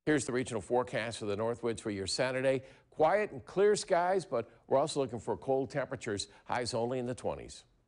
Here's the regional forecast for the Northwoods for your Saturday. Quiet and clear skies, but we're also looking for cold temperatures, highs only in the 20s.